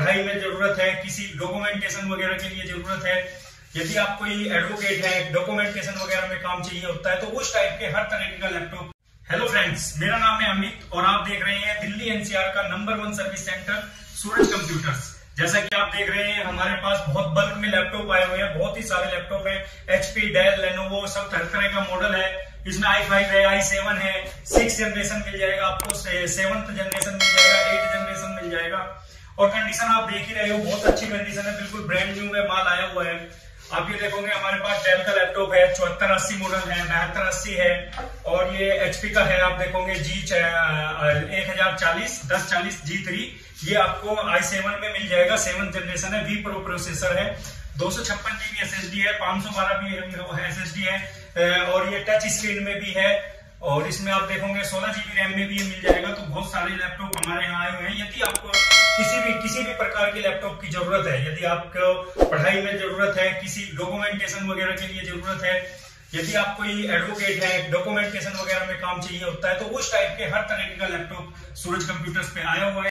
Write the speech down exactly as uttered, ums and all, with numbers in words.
पढ़ाई में जरूरत है, किसी डॉक्यूमेंटेशन वगैरह के लिए जरूरत है, यदि आप कोई एडवोकेट है, डॉक्यूमेंटेशन वगैरह में काम चाहिए होता है, तो उस टाइप के हर तरह का लैपटॉप। हेलो फ्रेंड्स, मेरा नाम है अमित और आप देख रहे हैं दिल्ली एनसीआर का number one service center Suraj computers. जैसा कि आप देख रहे हैं हमारे पास बहुत बल्क में लैपटॉप आए हुए हैं, बहुत ही सारे लैपटॉप है, एचपी, डेल, लेनोवो, सब तरह तरह का मॉडल है। इसमें आई फाइव है, आई सेवन है, सिक्स जनरेशन मिल जाएगा आपको, सेवंथ जनरेशन मिल जाएगा, एट जनरेशन मिल जाएगा। और कंडीशन आप देख ही रहे हो, बहुत अच्छी कंडीशन है, बिल्कुल ब्रांड न्यू में माल आया हुआ है। आप ये देखोगे हमारे पास डेल का लैपटॉप है, चौहत्तर अस्सी मॉडल है, बहत्तर अस्सी है, और ये एचपी का है, आप देखोगे जी एक हजार चालीस दस चालीस जी थ्री, ये आपको आई सेवन में मिल जाएगा, सेवन जनरेशन है, वी प्रो प्रोसेसर है, दो सौ छप्पन जीबी एस एस डी है, पांच सौ बारह भी एस एस डी है, और ये टच स्क्रीन में भी है, और इसमें आप देखोगे सोलह जीबी रैम में भी ये मिल जाएगा। तो बहुत सारे लैपटॉप हमारे यहाँ आए हुए हैं। यदि आपको किसी भी किसी भी प्रकार के लैपटॉप की जरूरत है, यदि आपको पढ़ाई में जरूरत है, किसी डॉक्यूमेंटेशन वगैरह के लिए जरूरत है, यदि आप कोई एडवोकेट है, डॉक्यूमेंटेशन वगैरह में काम चाहिए होता है, तो उस टाइप के हर तरह का लैपटॉप सूरज कंप्यूटर्स पे आया हुआ है।